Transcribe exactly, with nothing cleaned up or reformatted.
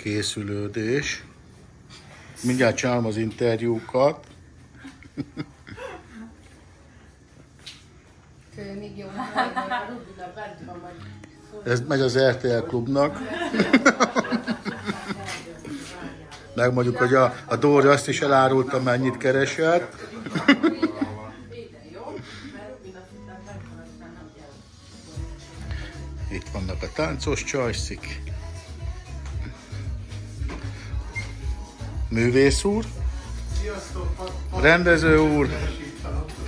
készülődés. Mindjárt csinálom az interjúkat. Ez megy az er té el klubnak. Megmondjuk, hogy a, a Dóri azt is elárulta, mennyit keresett. Itt vannak a táncos csajszik. Művész úr. Rendező úr.